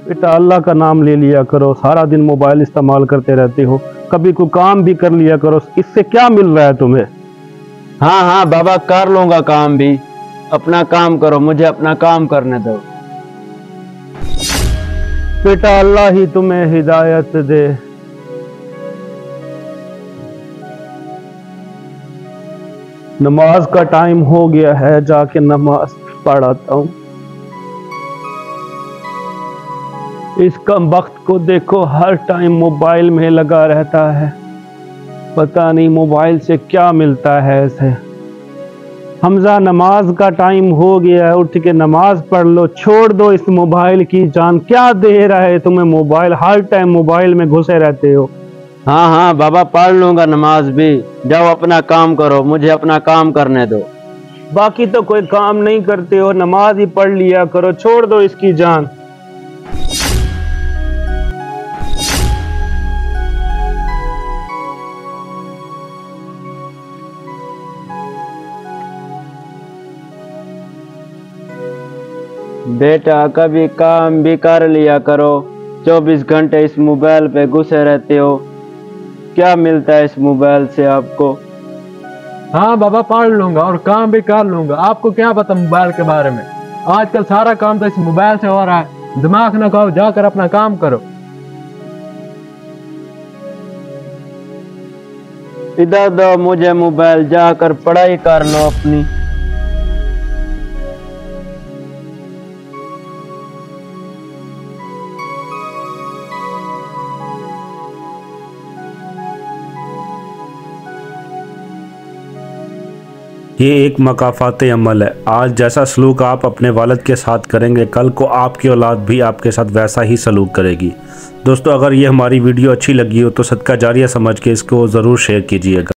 बेटा अल्लाह का नाम ले लिया करो, सारा दिन मोबाइल इस्तेमाल करते रहते हो, कभी कोई काम भी कर लिया करो। इससे क्या मिल रहा है तुम्हें? हाँ हाँ बाबा, कर लूंगा काम भी। अपना काम करो, मुझे अपना काम करने दो। बेटा अल्लाह ही तुम्हें हिदायत दे। नमाज का टाइम हो गया है, जाके नमाज पढ़ाता हूँ। इस कम वक्त को देखो, हर टाइम मोबाइल में लगा रहता है, पता नहीं मोबाइल से क्या मिलता है इसे। हमजा नमाज का टाइम हो गया है, उठ के नमाज पढ़ लो, छोड़ दो इस मोबाइल की जान। क्या दे रहा है तुम्हें मोबाइल? हर टाइम मोबाइल में घुसे रहते हो। हाँ हाँ बाबा, पढ़ लूंगा नमाज भी। जाओ अपना काम करो, मुझे अपना काम करने दो। बाकी तो कोई काम नहीं करते हो, नमाज ही पढ़ लिया करो, छोड़ दो इसकी जान। बेटा कभी काम भी कर लिया करो, 24 घंटे इस मोबाइल पे घुसे रहते हो। क्या मिलता है इस मोबाइल से आपको? हाँ बाबा, पढ़ लूंगा और काम भी कर लूंगा। आपको क्या पता मोबाइल के बारे में? आजकल सारा काम तो इस मोबाइल से हो रहा है। दिमाग न खाओ, जाकर अपना काम करो। इधर दो मुझे मोबाइल, जाकर पढ़ाई कर लो अपनी। ये एक मकाफ़ाते अमल है। आज जैसा सलूक आप अपने वालिद के साथ करेंगे, कल को आपकी औलाद भी आपके साथ वैसा ही सलूक करेगी। दोस्तों, अगर ये हमारी वीडियो अच्छी लगी हो तो सदका जारिया समझ के इसको ज़रूर शेयर कीजिएगा।